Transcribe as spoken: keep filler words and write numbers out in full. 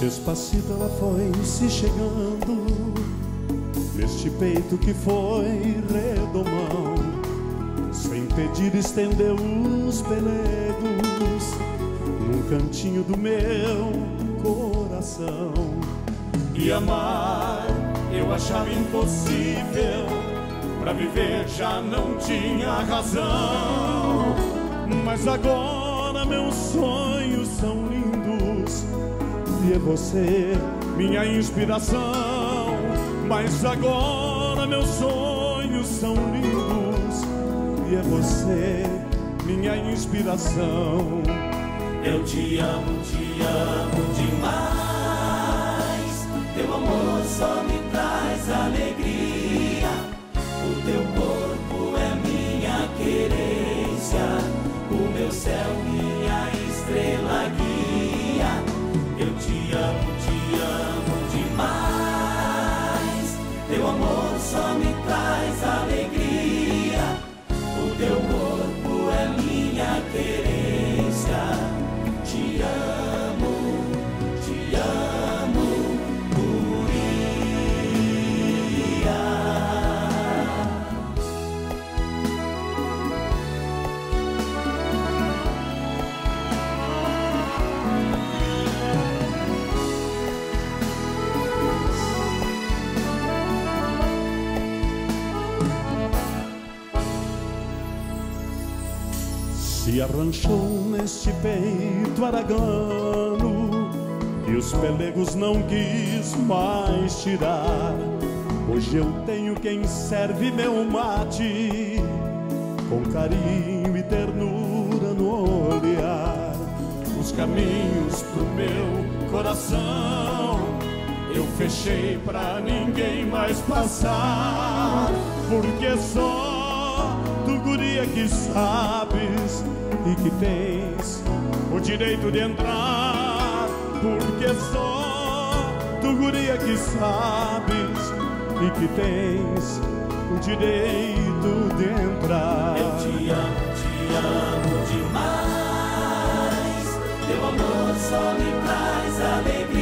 Despacito ela foi se chegando neste peito que foi redomão. Sem pedir estendeu os pelegos num cantinho do meu coração. E amar eu achava impossível, pra viver já não tinha razão. Mas agora meus sonhos são lindos e é você minha inspiração. Mas agora meus sonhos são lindos e é você minha inspiração. Eu te amo, te amo demais. Teu amor só me traz alegria. O teu corpo é minha querência, o meu céu, minha estrela guia. Eu te amo, te amo demais. Teu amor só me traz alegria. O teu corpo é minha querência. Te amo, te amo, guria. Se arranchou neste peito aragano e os pelegos não quis mais tirar. Hoje eu tenho quem serve meu mate com carinho e ternura no olhar. Os caminhos pro meu coração eu fechei pra ninguém mais passar, porque só tu, guria, que sabes e que tens o direito de entrar. Porque só tu, guria, que sabes e que tens o direito de entrar. Eu te amo, te amo demais. Teu amor só me traz alegria.